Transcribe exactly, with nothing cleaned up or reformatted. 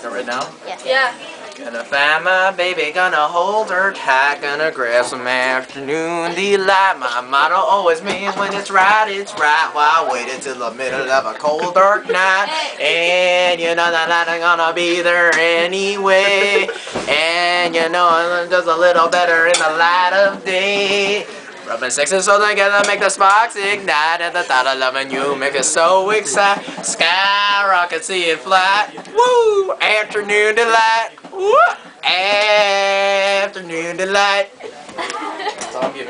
Got it now? Yeah. Yeah. Gonna find my baby, gonna hold her tight, gonna grab some afternoon delight. My motto always means when it's right, it's right. Why wait until the middle of a cold dark night? And you know that I'm gonna be there anyway. And you know I'm just a little better in the light of day. Rubbing six and so together make the sparks ignite. And the thought of loving you make us so excited. Skyrocket, see it fly. Woo! Afternoon delight. Woo! Afternoon delight. That's all I'm giving.